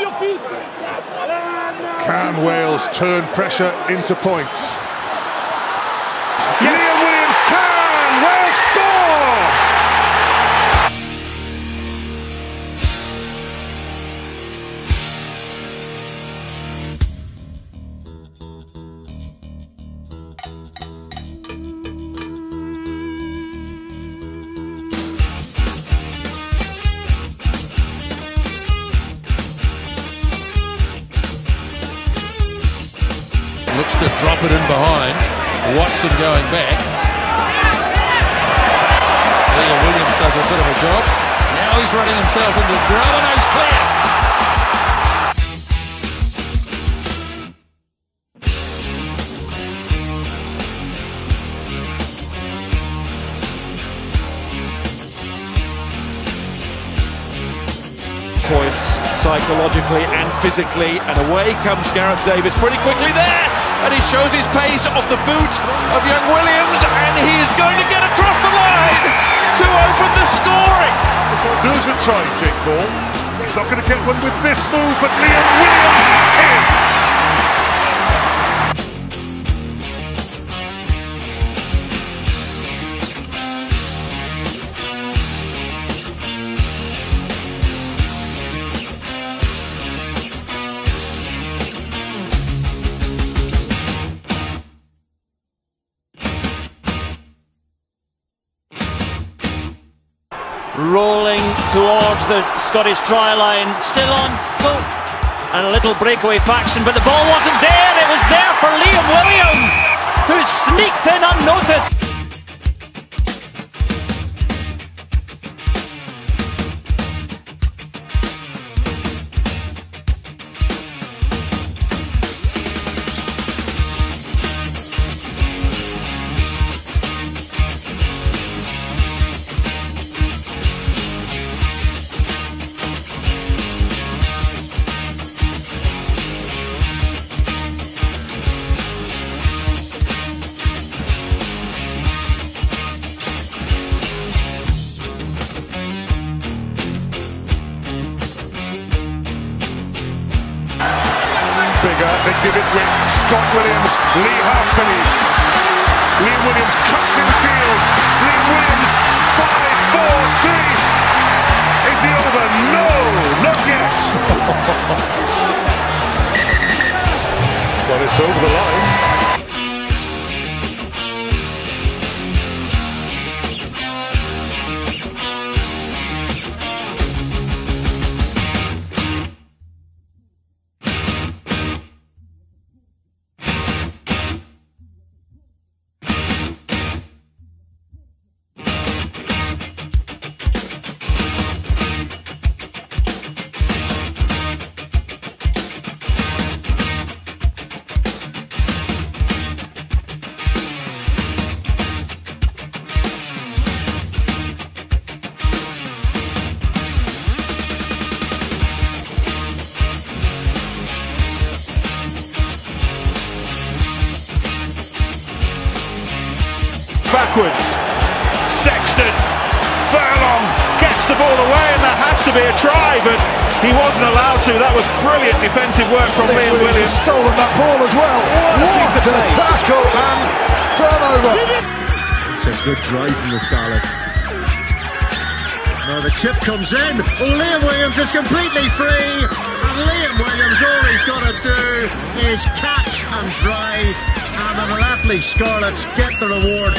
your feet. Can Wales turn pressure into points? Yes. Liam Williams can! Wales score! Looks to drop it in behind. Watson going back. Liam Williams does a bit of a job. Now he's running himself into the drum and he's clear. Points psychologically and physically, and away comes Gareth Davies pretty quickly there, and he shows his pace off the boot of young Williams, and he is going to get across the line to open the scoring. Defuser tried, Jake Ball. He's not going to get one with this move, but Liam Williams is. Rolling towards the Scottish try line, still on goal, and a little breakaway faction, but the ball wasn't there. It was there for Liam Williams, who sneaked in unnoticed. Bigger, they give it with Scott Williams, Lee Halfpenny. Liam Williams cuts in field. Liam Williams, 5-4-3. Is he over? No, not yet. But it's over the line. Backwards, Sexton, Furlong gets the ball away, and there has to be a try, but he wasn't allowed to. That was brilliant defensive work from Liam Williams. Has stolen that ball as well. What a tackle and turnover. It's a good drive from the Scarlets. Now the chip comes in. Oh, Liam Williams is completely free, and Liam Williams, all he's got to do is catch and drive, and the Malatley Scarlets get the reward.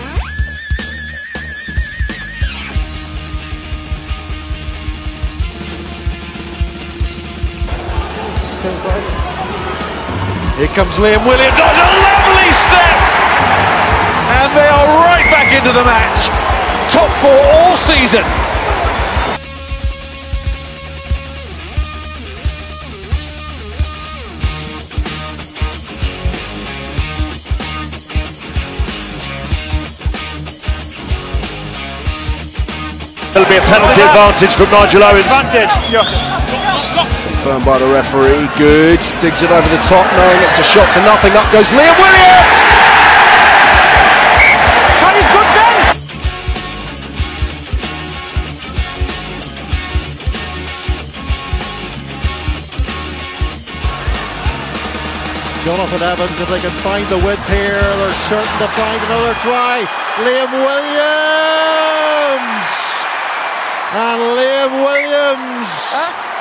Here comes Liam Williams, oh, a lovely step! And they are right back into the match. Top four all season. There'll be a penalty advantage from Nigel Owens. Confirmed by the referee. Good. Digs it over the top. No, it's a shot to nothing. Up goes Liam Williams. Tony's good then. Jonathan Evans, if they can find the width here, they're certain to find another try. Liam Williams! And Liam Williams!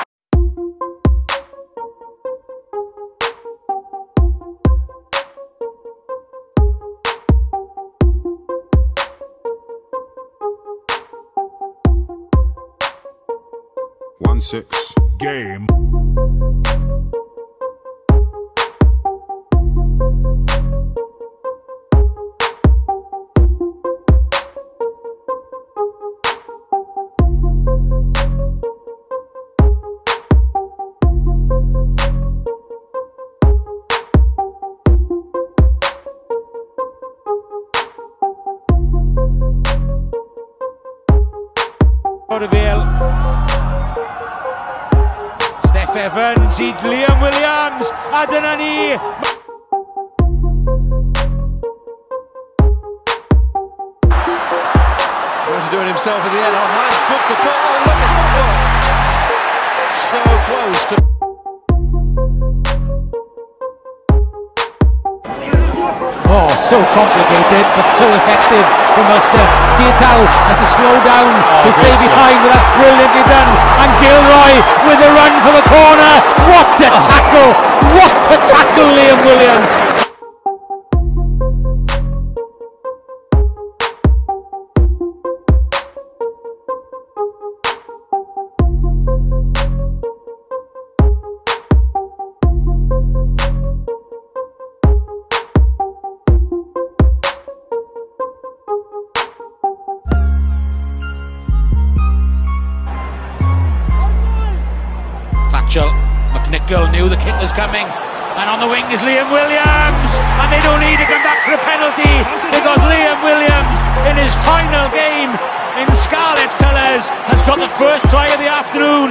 One-six game. Steph Evans, hyd Liam Williams, a dyna ni. Trying to do it himself in the end. Oh, nice, good support. Oh, look at football. So close to. Oh, so complicated, but so effective from Ulster. Keatal has to slow down to stay behind, but that's brilliantly done. And Gilroy with a run for the corner. What a tackle! What a tackle, Liam Williams! McNichol knew the kick was coming, and on the wing is Liam Williams, and they don't need to come back for a penalty because Liam Williams, in his final game in scarlet colours, has got the first try of the afternoon.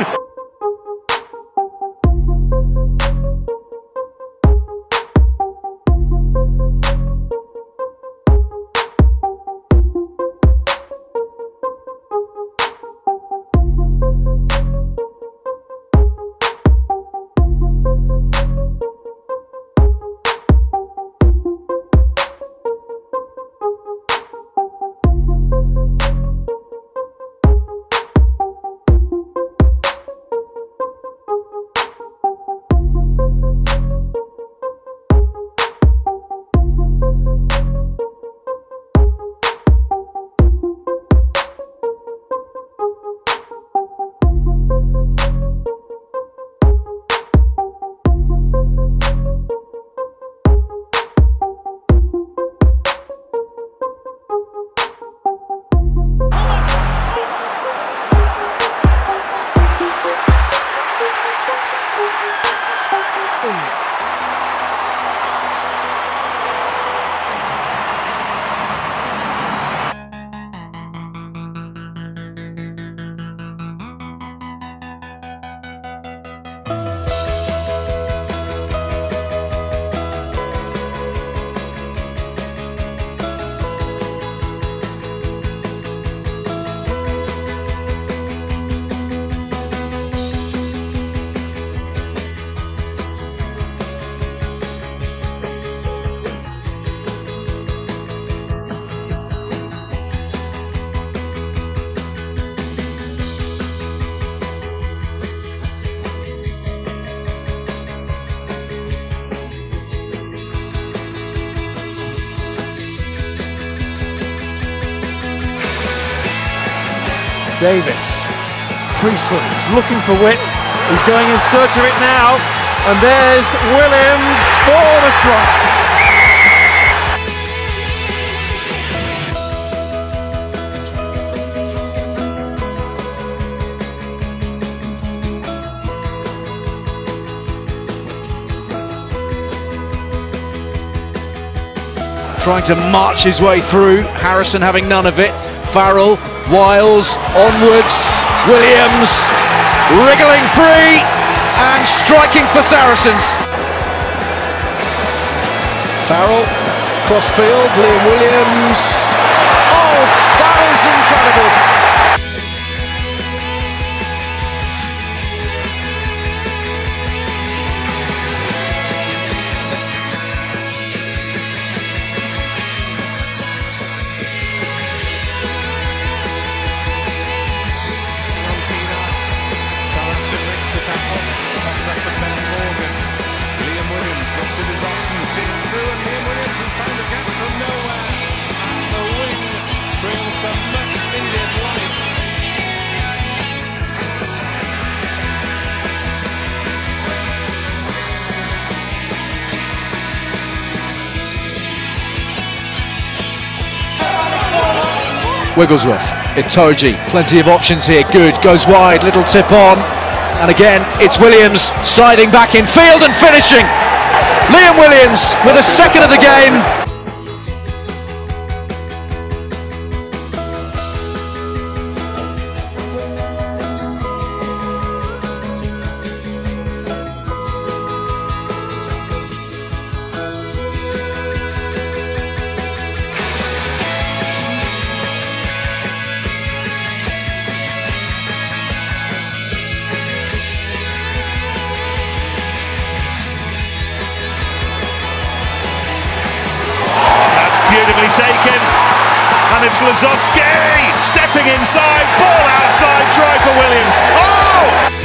Davis, Priestley is looking for width. He's going in search of it now, and there's Williams for the try. Trying to march his way through, Harrison having none of it. Farrell, Wiles, onwards, Williams, wriggling free and striking for Saracens. Farrell, crossfield, Liam Williams. Oh, that is incredible. some much needed life. Wigglesworth, Itoji, plenty of options here, good, goes wide, little tip on, and again it's Williams siding back in field and finishing. Liam Williams with a second of the game. Beautifully taken, and it's Lazowski stepping inside, ball outside, try for Williams. Oh!